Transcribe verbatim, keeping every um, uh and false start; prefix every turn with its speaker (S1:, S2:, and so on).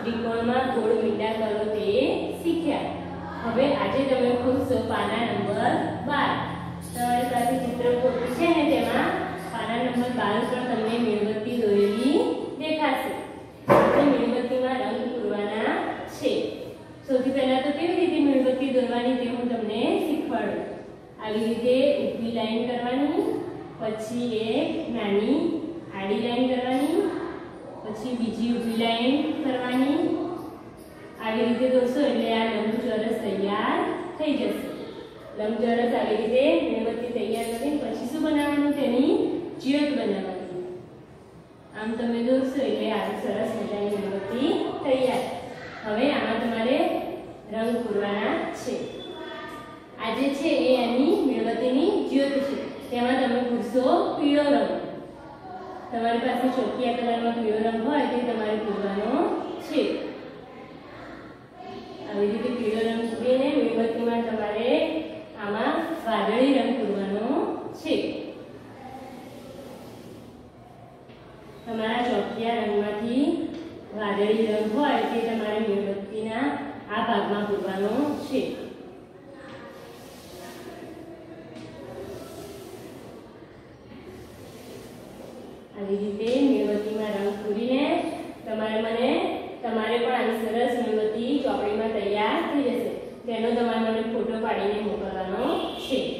S1: ત્રિકોણમાં ગોળ મીંડા કરો તે શીખ્યા। હવે આજે તમે ખોલશો પાના નંબર બાર। તમારી પાસે ચિત્રપોથી છે ને, તેમાં પાના નંબર બાર પર તમને મીણબત્તી દોરેલી દેખાશે। આપણે મીણબત્તીમાં રંગ પૂરવાના છે। સૌથી પહેલા તો કેવી રીતે મીણબત્તી દોરવાની તે હું તમને શીખવાડું। આવી રીતે ઊભી લાઈન કરવાની, પછી એક નાની આડી લાઈન કરવાની, પછી બીજી ઊભી લાઈન કરવાની। આવી રીતે દોરશો એટલે આ લંબચોરસ તૈયાર થઈ જશે। લંબચોરસ આવી રીતે મીણબત્તી તૈયાર કરીને પછી શું બનાવવાનું, તેની જ્યોત બનાવવાની। આમ તમે દોરશો એટલે આ સરસ મજાની મીણબત્તી તૈયાર। હવે આમાં તમારે રંગ પૂરવાના છે। આજે છે એ એની મીણબત્તીની જ્યોત છે। તેમાં તમે પૂરશો પીળો રંગ। તમારી પાસે ચોકિયા કલરનો પીળો રંગ હોય તે તમારે પૂરવાનો છે। આવી રીતે પીળો રંગ પૂરીને મીણબત્તીમાં તમારે આમાં વાદળી રંગ પૂરવાનો છે। તમારા ચોકિયા રંગમાંથી વાદળી રંગ હોય તે તમારે મીણબત્તીના આ ભાગમાં પૂરવાનો છે। આવી રીતે મીણબત્તીમાં રંગ પૂરીને તમારે મને તમારે પણ આવી સરસ મીણબત્તી ચોપડીમાં તૈયાર થઈ જશે। તેનો તમારે મને ફોટો પાડીને મોકલવાનો છે।